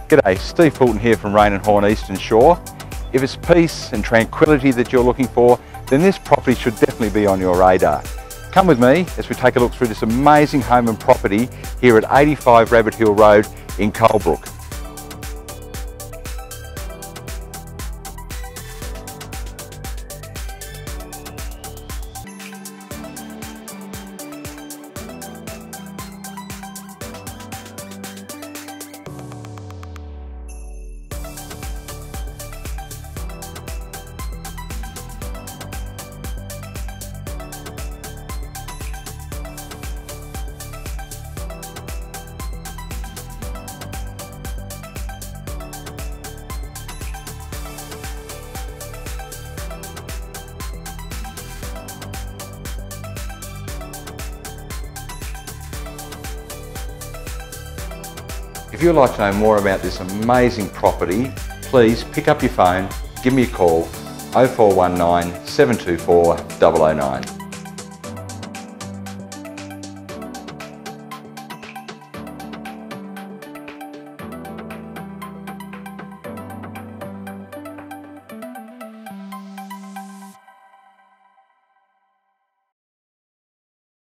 G'day, Steve Fulton here from Raine and Horne Eastern Shore. If it's peace and tranquility that you're looking for, then this property should definitely be on your radar. Come with me as we take a look through this amazing home and property here at 85 Rabbit Hill Road in Colebrook. If you'd like to know more about this amazing property, please pick up your phone, give me a call, 0419 724 009.